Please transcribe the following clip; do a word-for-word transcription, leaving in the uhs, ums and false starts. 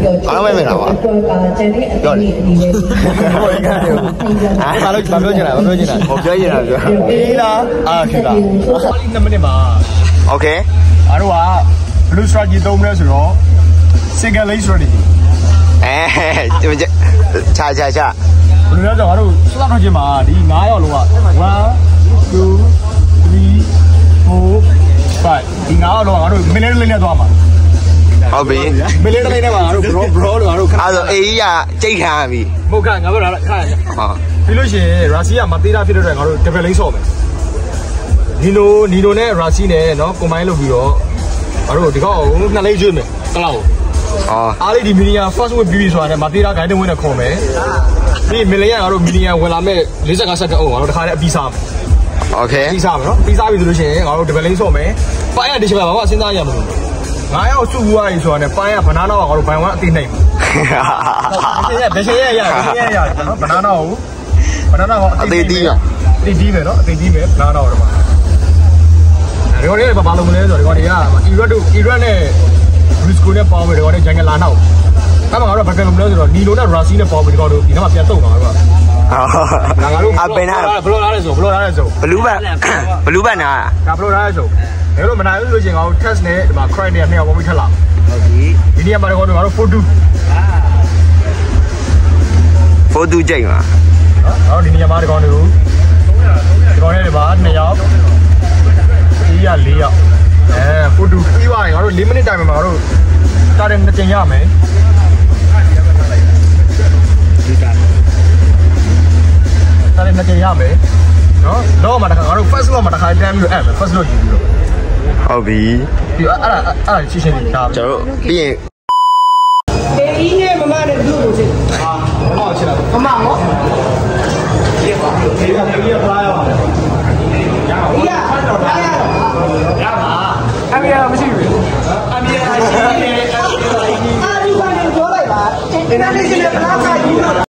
အားမမေးတာပါပြောလေဟိုရကတယ်ဘာလို့ဘာပြောချင်လဲဘာပြောချင်လဲဟိုပြောချင်တာပြောအေးလားအားခေလားနှစ်မိနစ်ပါโอเคအားတော့က blue strategy သုံးမလဲဆိုတော့ single lane strategy အဲချာချာချာဘယ်လိုလဲဆိုတော့ငါတို့စလောက်တော့ချင်းမှာဒီnineယောက်လုံးကone two three four fiveဒီnineယောက်လုံးကငါတို့မင်းလေးလေးနဲ့သွားမှာဟုတ်ပြီမင်းလေးလေးနဲ့မှာငါတို့ bro bro လို့ငါတို့အဲ့ဆိုအေးကြီးကကြိတ်ခံရပြီမဟုတ်ခါငါတို့လာခါရဟာပြီးလို့ရှိရင်ရာစီကမသေးတာဖြစ်တဲ့အတွက်ငါတို့ double lane ဆော့မယ်နီနိုနီနိုနဲ့ရာစီနဲ့နော် combine လုပ်ပြီးတော့ငါတို့ဒီကောက်နှစ်လေးကျွေးမယ်တလောက်အော်အားလေးဒီမီနီယာ first wave ပြီးပြီဆိုတာနဲ့မသေးတာ guide ဝင်နဲ့ခေါ်မယ်ပြီးမီလီယံငါတို့မီနီယာဝင်လာမဲ့forty-fiveစက္ကန့်အောင်ငါတို့တခါတည်းအပြီးစားမယ်โอเคပြီးစားမယ်နော်ပြီးစားပြီဆိုလို့ရှိရင်ငါတို့ double lane ဆော့မယ်ပိုင်းရဒီချက်ပါဘာမှစဉ်းစားရမှာမဟုတ်ဘူးnineယောက်စုဘူးရည်ဆိုတာနဲ့ပိုင်းရဘနာနာကငါတို့ဘိုင်ဝမ်အသိနိုင်မှာဘယ်ရှင်ရဘယ်ရှင်ရရဘယ်ရှင်ရရနော်ဘနာနာကိုဘနာနာကအသိတီးရအသိတီးမယ်နော်အသိတီးမယ်ဘနာနာတော့မှာဒီကောင်လေးဘာလို့မလဲဆိုတော့ဒီကောင်တွေက Iraq တို့ Iraq နဲ့ Risco နဲ့ပေါင်းပြီးဒီကောင်တွေဂျန်ဂလာနောက်အဲ့မှာငါတို့ဘာကလို့မလဲဆိုတော့နီလိုနဲ့ Rasi နဲ့ပေါင်းပြီးဒီကောင်တို့ဒီနောက်မှာပြန်တုံသွားတော့ဟာငါတို့အပင်နာဘလို့လားလဲဆိုဘလို့လားလဲဆိုဘလူးဘတ်ဘလူးဘတ်နာဒါဘလို့လားလဲဆိုဒါလို့မနိုင်ဘူးဆိုရင်ငါတို့ test နဲ့ဒီမှာ cry နဲ့နှစ်ယောက်ပေါင်းပြီးထက်လာဟုတ်ပြီဒီနေရာမှာတော့ငါတို့ four two အာ four two ကြိတ်မှာနော်ဒီနေရာမှာဒီကောင်တွေကိုဒီကောင်တွေပါနှစ်ယောက်ဒီရလေးယောက်အဲ four two ပြီးသွားရင်ငါတို့fourမိနစ်တိုင်မှာငါတို့တာတယ်နှစ်ကြိမ်ရမယ်ဒီတာတာတယ်နှစ်ကြိမ်ရမယ်နော်တော့မှတခါငါတို့ first လို့မှတခါတန်းပြီးတော့အဲ့မယ် first လို့ယူပြီးတော့ဟုတ်ပြီပြီးအဲ့အဲ့အဲ့ရှင်းရှင်းလေးဒါကျွန်တော်တို့ပြီးရင်အေးနဲ့မမနဲ့သူ့ကိုချင်းဟာဟောချင်လားမမဟောဒီပါဒီကလေးကဖလားရပါရပါဘူးရဖလားရရပါအမေရမရှိဘူးအမေရရှိတယ်အာဒီကနေပြောလိုက်ပါဒီကနေရှင်ဖလားခါယူ